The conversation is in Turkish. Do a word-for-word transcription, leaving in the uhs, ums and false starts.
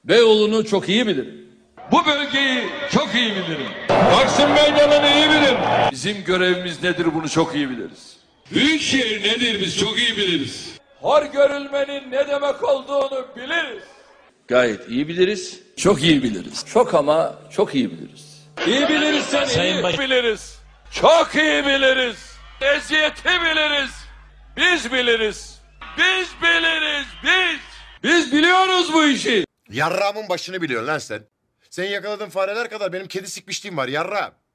Beyoğlu'nu çok iyi bilirim. Bu bölgeyi çok iyi bilirim. Taksim Meydanı'nı iyi bilirim. Bizim görevimiz nedir bunu çok iyi biliriz. Büyükşehir nedir biz çok iyi biliriz. Hor görülmenin ne demek olduğunu biliriz. Gayet iyi biliriz. Çok iyi biliriz. Çok ama çok iyi biliriz. İyi biliriz sen iyi baş... biliriz. Çok iyi biliriz. Eziyeti biliriz. Biz biliriz. Biz biliriz. Biz. Biz biliyoruz bu işi. Yarrağımın başını biliyorsun lan sen. Sen yakaladığın fareler kadar benim kedi sikmişliğim var yarrağım.